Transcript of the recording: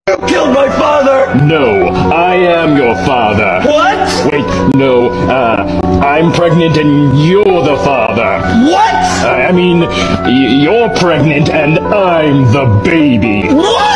You killed my father! No, I am your father. What? Wait, no, I'm pregnant and you're the father. What? I mean, you're pregnant and I'm the baby. What?